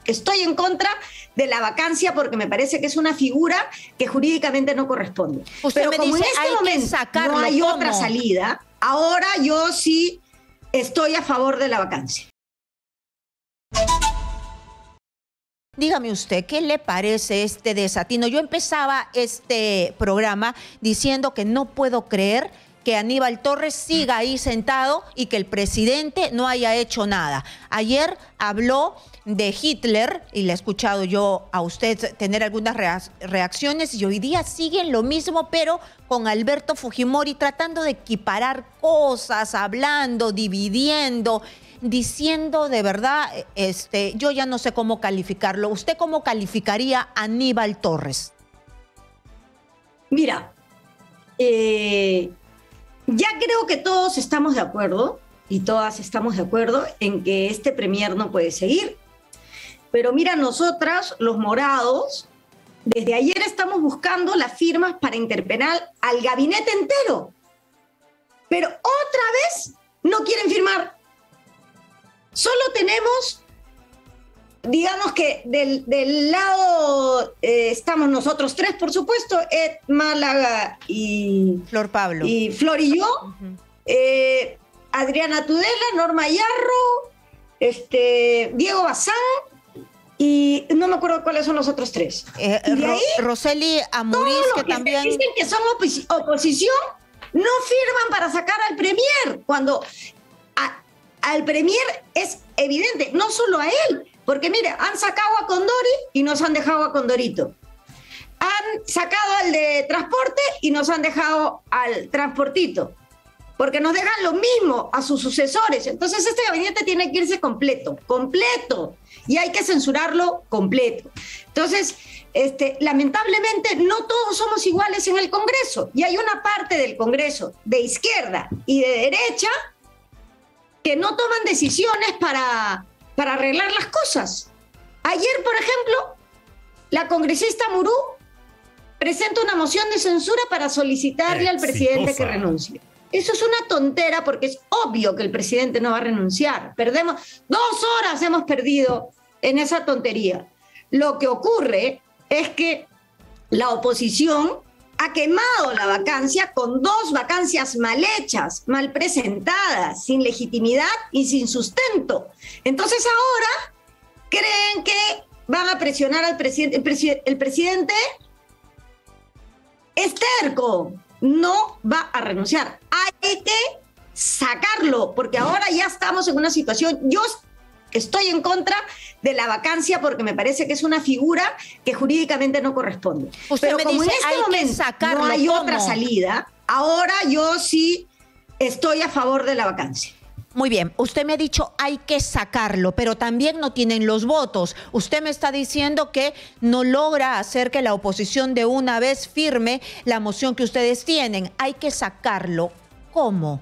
estoy en contra de la vacancia porque me parece que es una figura que jurídicamente no corresponde. Usted Pero me como dice, en este hay momento que sacarlo, no hay ¿cómo? otra salida, ahora yo sí estoy a favor de la vacancia. Dígame usted, ¿qué le parece este desatino? Yo empezaba este programa diciendo que no puedo creer que Aníbal Torres siga ahí sentado y que el presidente no haya hecho nada. Ayer habló de Hitler y le he escuchado yo a usted tener algunas reacciones y hoy día siguen lo mismo, pero con Alberto Fujimori tratando de equiparar cosas, hablando, dividiendo, diciendo de verdad, yo ya no sé cómo calificarlo. ¿Usted cómo calificaría a Aníbal Torres? Mira, ya creo que todos estamos de acuerdo y todas estamos de acuerdo en que este premier no puede seguir. Pero mira, nosotras, los morados, desde ayer estamos buscando las firmas para interpelar al gabinete entero. Pero otra vez no quieren firmar. Solo tenemos, digamos que del lado estamos nosotros tres, por supuesto, Ed, Málaga y Flor Pablo. Y Flor y yo, Adriana Tudela, Norma Yarro, Diego Bazán, y no me acuerdo cuáles son los otros tres. Y de ahí, Roseli Amuriz, que también dicen que son oposición, no firman para sacar al premier, cuando al premier es evidente, no solo a él, porque mire, han sacado a Condori y nos han dejado a Condorito. Han sacado al de transporte y nos han dejado al transportito, porque nos dejan lo mismo a sus sucesores. Entonces este gabinete tiene que irse completo, y hay que censurarlo completo. Entonces, lamentablemente no todos somos iguales en el Congreso, y hay una parte del Congreso de izquierda y de derecha que no toman decisiones para arreglar las cosas. Ayer, por ejemplo, la congresista Murú presenta una moción de censura para solicitarle al presidente que renuncie. Eso es una tontera porque es obvio que el presidente no va a renunciar. 2 horas hemos perdido en esa tontería. Lo que ocurre es que la oposición ha quemado la vacancia con 2 vacancias mal hechas, mal presentadas, sin legitimidad y sin sustento. Entonces ahora creen que van a presionar al presidente. El presidente es terco, no va a renunciar. Hay que sacarlo, porque ahora ya estamos en una situación. Yo estoy en contra de la vacancia porque me parece que es una figura que jurídicamente no corresponde. Pero como en este momento no hay otra salida, ahora yo sí estoy a favor de la vacancia. Muy bien, usted me ha dicho hay que sacarlo, pero también no tienen los votos. Usted me está diciendo que no logra hacer que la oposición de una vez firme la moción que ustedes tienen. Hay que sacarlo. ¿Cómo?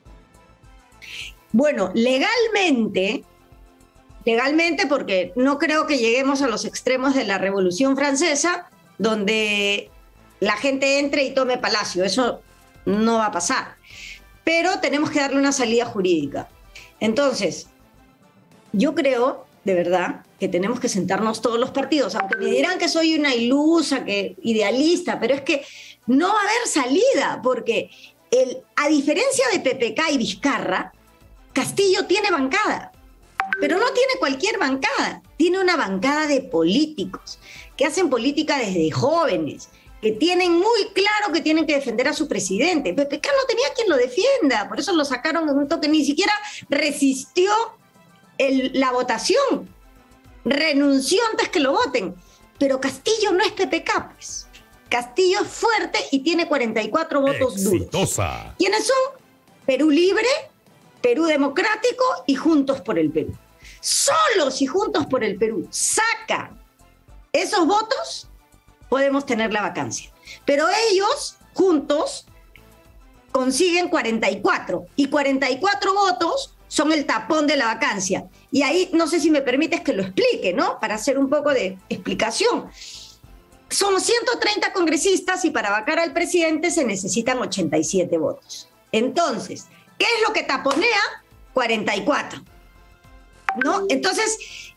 Bueno, legalmente, porque no creo que lleguemos a los extremos de la Revolución Francesa, donde la gente entre y tome Palacio. Eso no va a pasar. Pero tenemos que darle una salida jurídica. Entonces, yo creo, de verdad, que tenemos que sentarnos todos los partidos, aunque me dirán que soy una ilusa, que idealista, pero es que no va a haber salida, porque a diferencia de PPK y Vizcarra, Castillo tiene bancada, pero no tiene cualquier bancada, tiene una bancada de políticos que hacen política desde jóvenes, que tienen muy claro que tienen que defender a su presidente. PPK no tenía quien lo defienda, por eso lo sacaron en un toque, ni siquiera resistió la votación, renunció antes que lo voten. Pero Castillo no es PPK, pues. Castillo es fuerte y tiene 44 votos duros. ¿Quiénes son? Perú Libre, Perú Democrático y Juntos por el Perú. Solo si Juntos por el Perú saca esos votos, podemos tener la vacancia. Pero ellos, juntos, consiguen 44. Y 44 votos son el tapón de la vacancia. Y ahí, no sé si me permites que lo explique, ¿no? Para hacer un poco de explicación. Son 130 congresistas y para vacar al presidente se necesitan 87 votos. Entonces, ¿qué es lo que taponea? 44. ¿No? Entonces,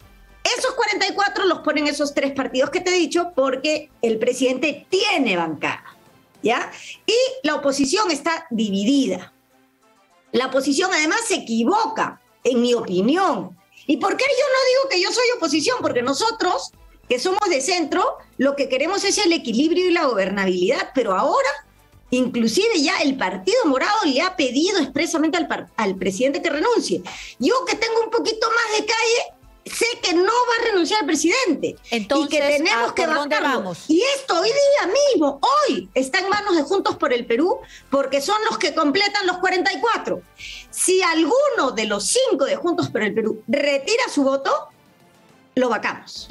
Esos 44 los ponen esos 3 partidos que te he dicho porque el presidente tiene bancada, ¿ya? Y la oposición está dividida. La oposición además se equivoca, en mi opinión. ¿Y por qué yo no digo que yo soy oposición? Porque nosotros, que somos de centro, lo que queremos es el equilibrio y la gobernabilidad, pero ahora, inclusive ya el Partido Morado le ha pedido expresamente al presidente que renuncie. Yo que tengo un poquito más de calle, sé que no va a renunciar el presidente. Entonces, y que tenemos que bajarlo. Y esto hoy día mismo, hoy, está en manos de Juntos por el Perú, porque son los que completan los 44. Si alguno de los 5 de Juntos por el Perú retira su voto, lo vacamos.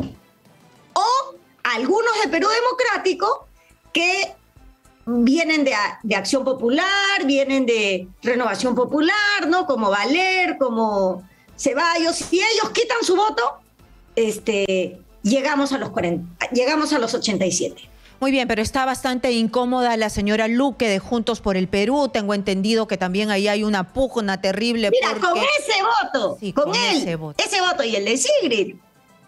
O algunos de Perú Democrático que vienen de Acción Popular, vienen de Renovación Popular, ¿no? Como Valer, como Ceballos, si ellos quitan su voto, llegamos a los 40, llegamos a los 87. Muy bien, pero está bastante incómoda la señora Luque de Juntos por el Perú. Tengo entendido que también ahí hay una pugna terrible. Mira, porque... con ese voto, sí, con él, ese voto y el de Sigrid,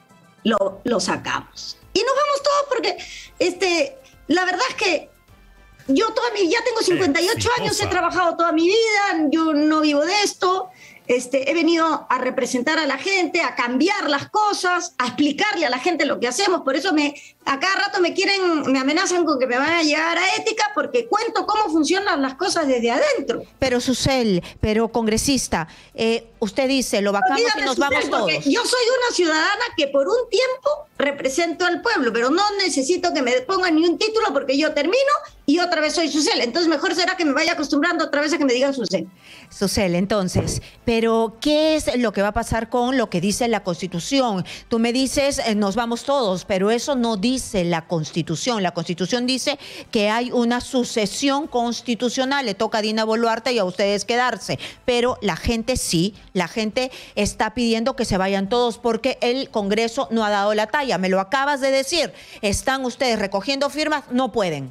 lo sacamos. Y nos vamos todos porque la verdad es que yo ya tengo 58 años, he trabajado toda mi vida, yo no vivo de esto. He venido a representar a la gente, a cambiar las cosas, a explicarle a la gente lo que hacemos. Por eso a cada rato me amenazan con que me van a llegar a ética porque cuento cómo funcionan las cosas desde adentro. Pero Susel, congresista, usted dice, lo vacamos y nos vamos todos. Yo soy una ciudadana que por un tiempo represento al pueblo, pero no necesito que me pongan ni un título porque yo termino y otra vez soy Susel. Entonces mejor será que me vaya acostumbrando otra vez a que me digan Susel. Susel, entonces, pero ¿qué es lo que va a pasar con lo que dice la Constitución? Tú me dices, nos vamos todos, pero eso no dice la Constitución. La Constitución dice que hay una sucesión constitucional, le toca a Dina Boluarte y a ustedes quedarse, pero la gente sí, la gente está pidiendo que se vayan todos porque el Congreso no ha dado la talla. Me lo acabas de decir, están ustedes recogiendo firmas, no pueden.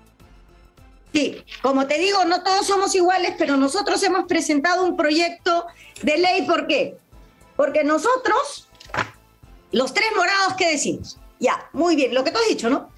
Sí, como te digo, no todos somos iguales, pero nosotros hemos presentado un proyecto de ley. ¿Por qué? Porque nosotros, los 3 morados, ¿qué decimos? Ya, muy bien, lo que tú has dicho, ¿no?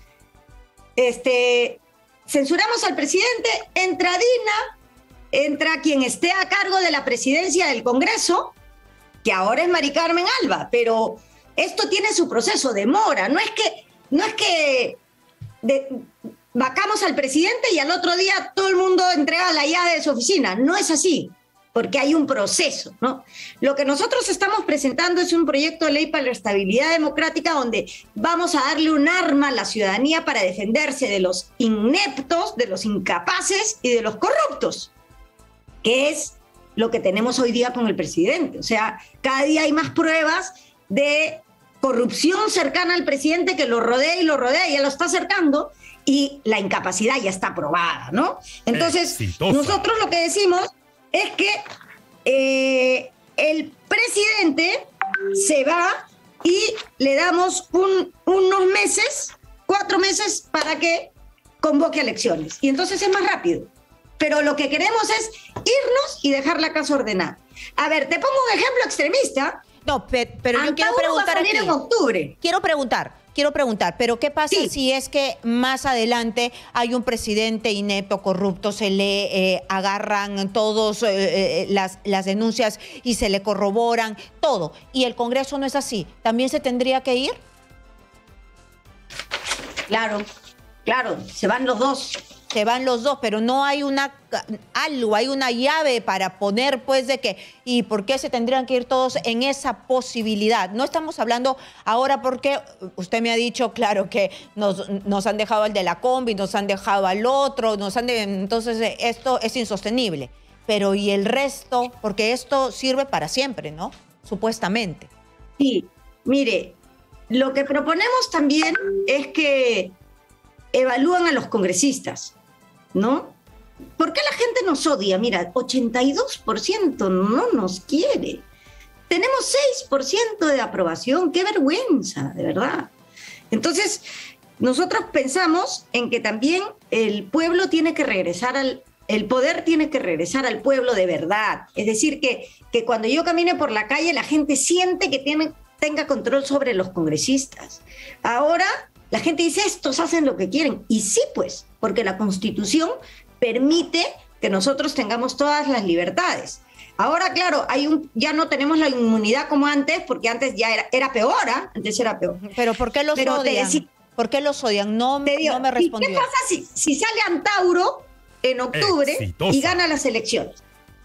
Censuramos al presidente, entra Dina, entra quien esté a cargo de la presidencia del Congreso, que ahora es Mari Carmen Alba, pero esto tiene su proceso, demora. No es que vacamos al presidente y al otro día todo el mundo entrega la llave de su oficina. No es así, porque hay un proceso, ¿no? Lo que nosotros estamos presentando es un proyecto de ley para la estabilidad democrática donde vamos a darle un arma a la ciudadanía para defenderse de los ineptos, de los incapaces y de los corruptos, que es lo que tenemos hoy día con el presidente. O sea, cada día hay más pruebas de corrupción cercana al presidente que lo rodea, ya lo está acercando, y la incapacidad ya está probada, ¿no? Entonces, nosotros lo que decimos es que el presidente se va y le damos unos meses, 4 meses, para que convoque elecciones. Y entonces es más rápido. Pero lo que queremos es irnos y dejar la casa ordenada. A ver, te pongo un ejemplo extremista. No, pero yo quiero preguntar aquí. En octubre. Quiero preguntar, pero ¿qué pasa si es que más adelante hay un presidente inepto, corrupto, se le agarran todos las denuncias y se le corroboran todo, y el Congreso no es así? ¿También se tendría que ir? Claro, se van los dos. Se van los dos, pero no hay hay una llave para poner, pues, de que, ¿y por qué se tendrían que ir todos en esa posibilidad? No estamos hablando ahora porque usted me ha dicho, claro, que nos han dejado al de la combi, nos han dejado al otro, entonces esto es insostenible. Pero ¿y el resto? Porque esto sirve para siempre, ¿no? Supuestamente. Sí, mire, lo que proponemos también es que evalúan a los congresistas, ¿no? ¿Por qué la gente nos odia? Mira, 82% no nos quiere. Tenemos 6% de aprobación. ¡Qué vergüenza, de verdad! Entonces, nosotros pensamos en que también el pueblo tiene que regresar el poder tiene que regresar al pueblo de verdad. Es decir, que cuando yo camine por la calle, la gente siente que tiene tenga control sobre los congresistas. Ahora la gente dice, estos hacen lo que quieren. Y sí, pues, porque la Constitución permite que nosotros tengamos todas las libertades. Ahora, claro, ya no tenemos la inmunidad como antes, porque antes ya era peor, ¿eh? Antes era peor. Pero ¿por qué los odian? ¿Por qué los odian? No me respondió. ¿Y qué pasa si sale Antauro en octubre y gana las elecciones?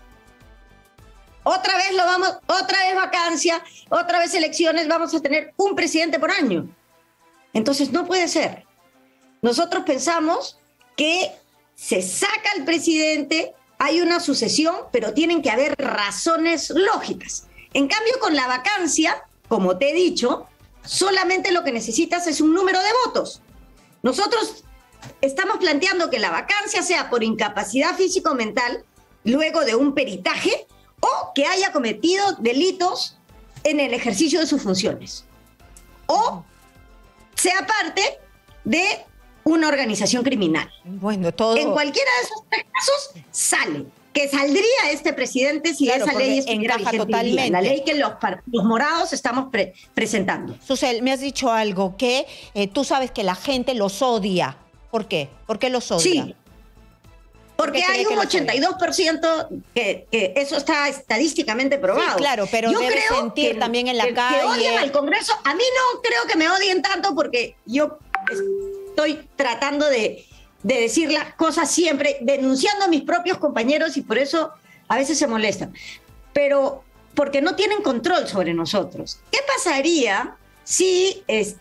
Otra vez otra vez vacancia, otra vez elecciones, vamos a tener un presidente por año. Entonces no puede ser. Nosotros pensamos que se saca al presidente, hay una sucesión, pero tienen que haber razones lógicas. En cambio, con la vacancia, como te he dicho, solamente lo que necesitas es un número de votos. Nosotros estamos planteando que la vacancia sea por incapacidad físico-mental, luego de un peritaje, o que haya cometido delitos en el ejercicio de sus funciones, o sea parte de una organización criminal. Bueno, todo... En cualquiera de esos tres casos sale. Que saldría este presidente si esa ley estuviera vigente totalmente. Hoy día, la ley que los morados estamos presentando. Susel, me has dicho algo, que tú sabes que la gente los odia. ¿Por qué? ¿Por qué los odia? Sí, porque hay un 82% que eso está estadísticamente probado. Sí, claro, pero yo debe sentir también en la calle. Que odian al Congreso. A mí no creo que me odien tanto, porque yo estoy tratando de decir las cosas siempre, denunciando a mis propios compañeros, y por eso a veces se molestan. Pero porque no tienen control sobre nosotros. ¿Qué pasaría si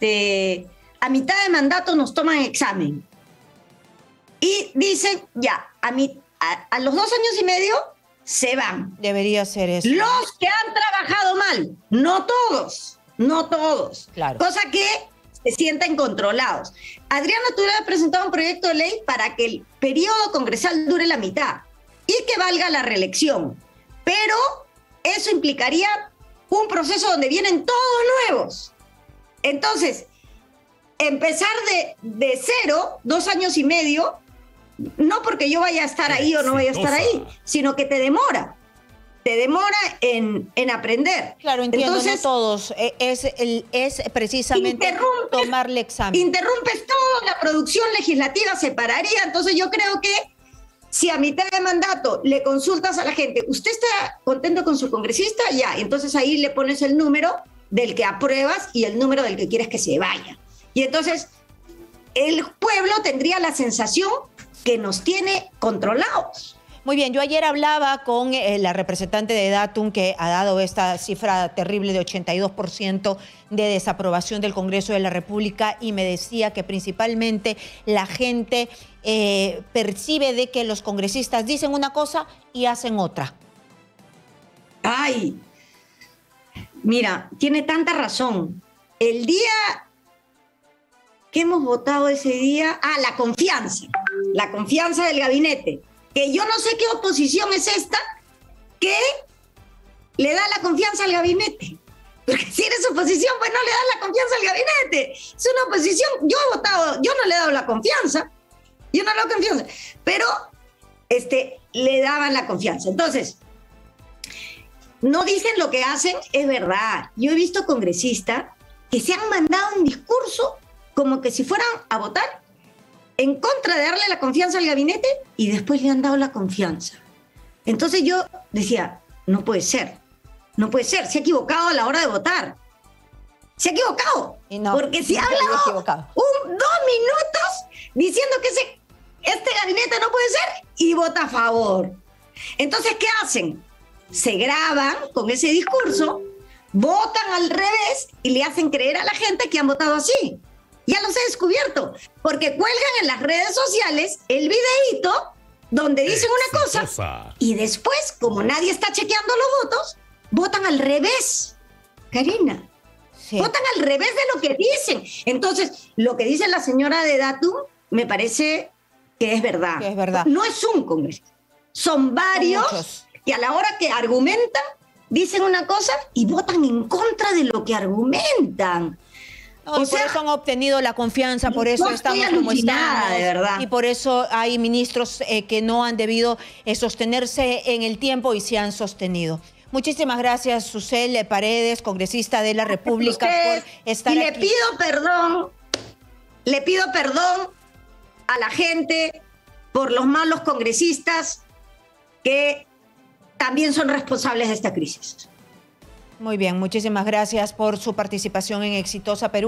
a mitad de mandato nos toman examen y dicen, ya, a los 2 años y medio se van? Debería ser eso. Los que han trabajado mal, no todos. Claro. Cosa que se sienten controlados. Adriana Tudela ha presentado un proyecto de ley para que el periodo congresal dure la mitad y que valga la reelección. Pero eso implicaría un proceso donde vienen todos nuevos. Entonces, empezar de cero, 2 años y medio, no porque yo vaya a estar ahí o no vaya a estar ahí, sino que te demora en aprender. Claro, entiendo. Entonces, no todos. Es precisamente tomarle examen. Interrumpes todo, la producción legislativa se pararía. Entonces yo creo que si a mitad de mandato le consultas a la gente, ¿usted está contento con su congresista? Ya, entonces ahí le pones el número del que apruebas y el número del que quieres que se vaya. Y entonces el pueblo tendría la sensación que nos tiene controlados. Muy bien, yo ayer hablaba con la representante de Datum, que ha dado esta cifra terrible de 82% de desaprobación del Congreso de la República, y me decía que principalmente la gente percibe de que los congresistas dicen una cosa y hacen otra. Ay, mira, tiene tanta razón. El día que hemos votado ese día, la confianza del gabinete. Que yo no sé qué oposición es esta que le da la confianza al gabinete. Porque si eres oposición, pues no le das la confianza al gabinete. Es una oposición. Yo he votado, yo no le he dado la confianza. Yo no le doy confianza. Pero le daban la confianza. Entonces, no dicen lo que hacen, es verdad. Yo he visto congresistas que se han mandado un discurso como que si fueran a votar en contra de darle la confianza al gabinete, y después le han dado la confianza. Entonces yo decía, no puede ser, se ha equivocado a la hora de votar. Se ha equivocado. Y no, porque si ha hablado 2 minutos diciendo que este gabinete no puede ser, y vota a favor. Entonces, ¿qué hacen? Se graban con ese discurso, votan al revés y le hacen creer a la gente que han votado así. Ya los he descubierto, porque cuelgan en las redes sociales el videíto donde dicen una cosa y después, como nadie está chequeando los votos, votan al revés. Karina, sí. Votan al revés de lo que dicen. Entonces, lo que dice la señora de Datum me parece que es verdad. Que es verdad. No es un congreso, son varios que a la hora que argumentan, dicen una cosa y votan en contra de lo que argumentan. No, por eso han obtenido la confianza, por eso estamos como estamos, de verdad. Y por eso hay ministros que no han debido sostenerse en el tiempo y se han sostenido. Muchísimas gracias, Susel Paredes, congresista de la República, Ustedes, por estar y aquí. le pido perdón a la gente por los malos congresistas que también son responsables de esta crisis. Muy bien, muchísimas gracias por su participación en Exitosa Perú.